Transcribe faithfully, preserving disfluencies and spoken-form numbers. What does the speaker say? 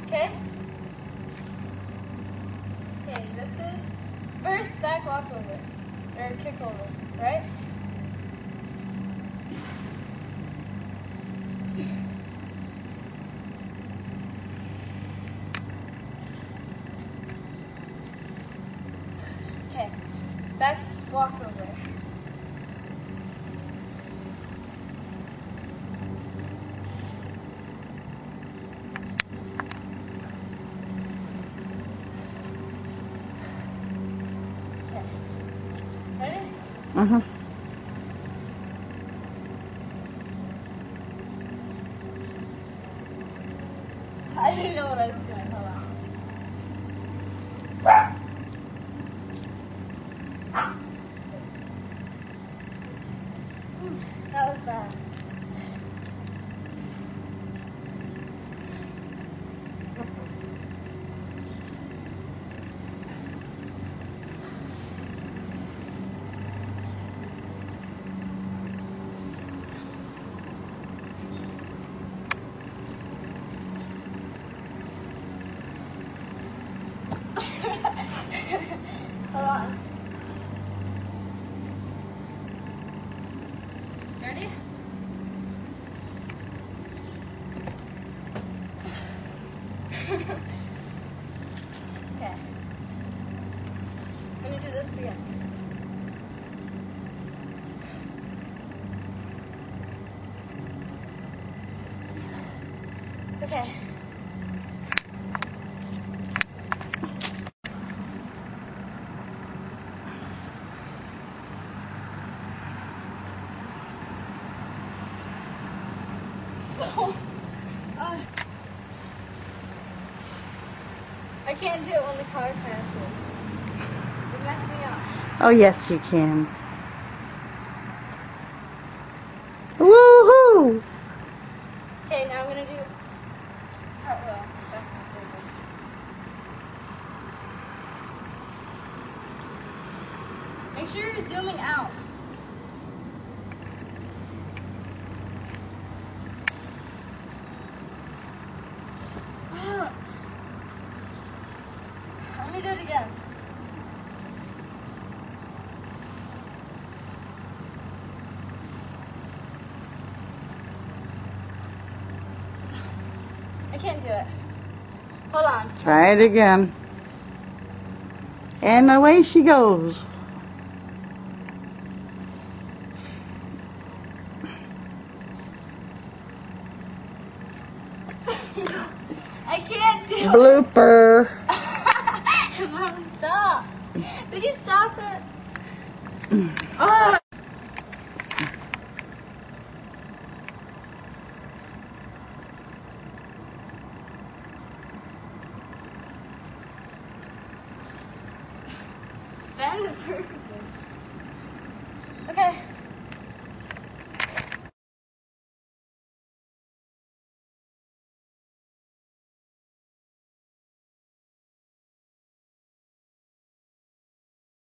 Okay? Okay, this is first back walk over, or kick over, right? Okay, back walk over. Okay, ready? Mm-hmm. I didn't know what I was doing, hold on. That was bad. Hold on. Ready? Okay. I'm gonna do this again. Okay. Oh. Uh, I can't do it when the car passes. It messed me up. Oh, yes, you can. Woohoo! Okay, now I'm gonna do cartwheel. Make sure you're zooming out. Let me do it again. I can't do it. Hold on. Try it again. And away she goes. I can't do it. Blooper. Mom, stop. Did you stop it? Oh. That is perfect.